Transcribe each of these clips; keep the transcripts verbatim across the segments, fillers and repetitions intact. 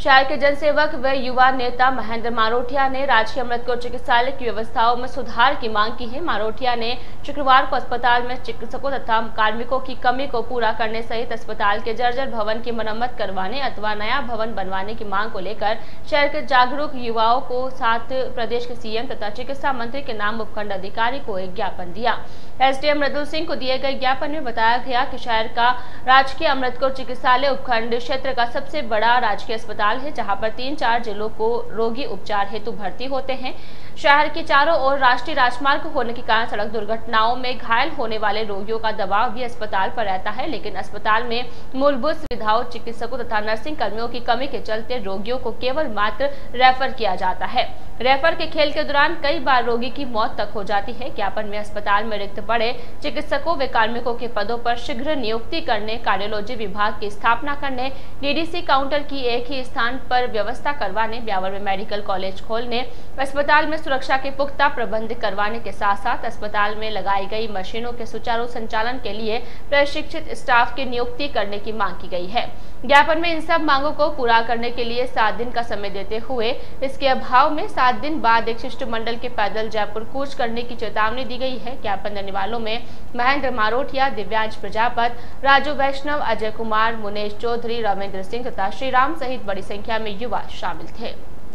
शहर के जनसेवक व युवा नेता महेंद्र मारोठिया ने राजकीय अमृतकोट चिकित्सालय की व्यवस्थाओं में सुधार की मांग की है। मारोठिया ने शुक्रवार को अस्पताल में चिकित्सकों तथा कार्मिकों की कमी को पूरा करने सहित अस्पताल के जर्जर भवन की मरम्मत करवाने अथवा नया भवन बनवाने की मांग को लेकर शहर के जागरूक युवाओं को साथ प्रदेश के सीएम तथा चिकित्सा मंत्री के नाम उपखंड अधिकारी को एक ज्ञापन दिया। एसडीएम मृदुल सिंह को दिए गए ज्ञापन में बताया गया कि शहर का राजकीय अमृतकोट चिकित्सालय उपखंड क्षेत्र का सबसे बड़ा राजकीय अस्पताल है, जहां पर तीन चार जिलों को रोगी उपचार हेतु भर्ती होते हैं। शहर के चारों ओर राष्ट्रीय राजमार्ग होने के कारण सड़क दुर्घटनाओं में घायल होने वाले रोगियों का दबाव भी अस्पताल पर रहता है, लेकिन अस्पताल में मूलभूत सुविधाओं, चिकित्सकों तथा नर्सिंग कर्मियों की कमी के चलते रोगियों को केवल मात्र रेफर किया जाता है। रेफर के खेल के दौरान कई बार रोगी की मौत तक हो जाती है। ज्ञापन में अस्पताल में रिक्त पड़े चिकित्सकों व कार्मिकों के पदों पर शीघ्र नियुक्ति करने, कार्डियोलॉजी विभाग की स्थापना करने, डीडीसी काउंटर की एक ही स्थान पर व्यवस्था करवाने, ब्यावर में मेडिकल कॉलेज खोलने, अस्पताल में सुरक्षा के पुख्ता प्रबंध करवाने के साथ साथ अस्पताल में लगाई गई मशीनों के सुचारू संचालन के लिए प्रशिक्षित स्टाफ की नियुक्ति करने की मांग की गई है। ज्ञापन में इन सब मांगों को पूरा करने के लिए सात दिन का समय देते हुए इसके अभाव में सात दिन बाद एक शिष्टमंडल के पैदल जयपुर कूच करने की चेतावनी दी गई है। ज्ञापन देने वालों में महेंद्र मारोठिया, दिव्यांश प्रजापत, राजू वैष्णव, अजय कुमार, मुनेश चौधरी, रविंद्र सिंह तथा श्रीराम सहित बड़ी संख्या में युवा शामिल थे।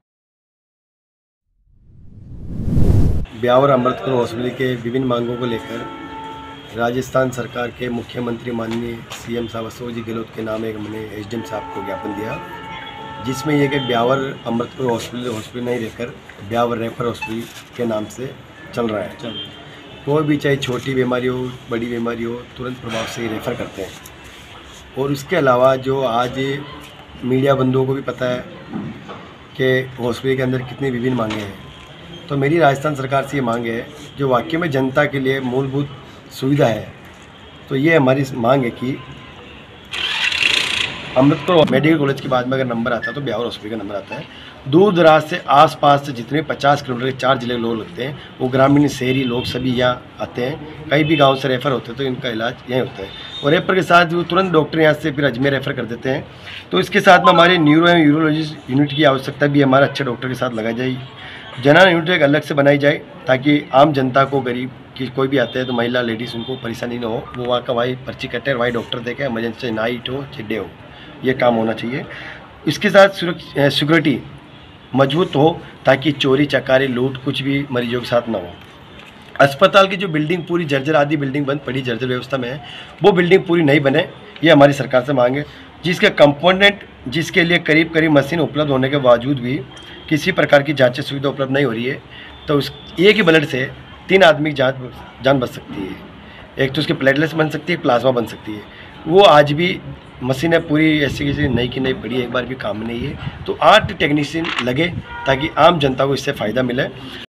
ब्यावर अमृतकोट हॉस्पिटल के विभिन्न मांगों को लेकर राजस्थान सरकार के मुख्यमंत्री माननीय सीएम साहब अशोक जी गहलोत के नाम एक मैंने एसडीएम साहब को ज्ञापन दिया, जिसमें यह कि ब्यावर अमृतकोट हॉस्पिटल हॉस्पिटल नहीं रहकर ब्यावर रेफर हॉस्पिटल के नाम से चल रहा है। कोई भी चाहे छोटी बीमारी हो, बड़ी बीमारी हो, तुरंत प्रभाव से रेफ़र करते हैं। और उसके अलावा जो आज मीडिया बंधुओं को भी पता है कि हॉस्पिटल के अंदर कितनी विभिन्न मांगे हैं, तो मेरी राजस्थान सरकार से ये मांग है जो वाकई में जनता के लिए मूलभूत सुविधा है, तो ये हमारी मांग है कि अमृतकोट मेडिकल कॉलेज के बाद में अगर नंबर आता है तो ब्यावर हॉस्पिटल का नंबर आता है। दूर दराज से आसपास से जितने पचास किलोमीटर के चार जिले लोग लगते हैं, वो ग्रामीण शहरी लोग सभी यहाँ आते हैं। कई भी गांव से रेफ़र होते हैं तो इनका इलाज यहीं होता है, और रेफर के साथ वो तुरंत डॉक्टर यहाँ से फिर अजमेर रेफ़र कर देते हैं। तो इसके साथ में हमारे न्यूरो एवं यूरोलॉजिस्ट यूनिट की आवश्यकता भी हमारे अच्छे डॉक्टर के साथ लगाई जाए। जनरल यूनिट एक अलग से बनाई जाए ताकि आम जनता को, गरीब की कोई भी आते हैं तो महिला लेडीज़ उनको परेशानी ना हो, वो वहाँ का वही पर्ची कटे और वही डॉक्टर देखे, इमरजेंसी नाइट हो चिड्डे हो, ये काम होना चाहिए। इसके साथ सिक्योरिटी मजबूत हो ताकि चोरी चकारी लूट कुछ भी मरीजों के साथ ना हो। अस्पताल की जो बिल्डिंग पूरी जर्जर आदि बिल्डिंग बंद पड़ी जर्जर व्यवस्था में है, वो बिल्डिंग पूरी नहीं बने, ये हमारी सरकार से मांग है। जिसके कंपोनेंट जिसके लिए करीब करीब मशीन उपलब्ध होने के बावजूद भी किसी प्रकार की जांच सुविधा उपलब्ध नहीं हो रही है, तो उस एक ही ब्लड से तीन आदमी की जान जान बच सकती है। एक तो उसकी प्लेटलेट्स बन सकती है, प्लाज्मा बन सकती है। वो आज भी मशीनें पूरी ऐसी किसी नई की नई पड़ी है, एक बार भी काम नहीं है। तो आठ टेक्नीशियन लगे ताकि आम जनता को इससे फ़ायदा मिले।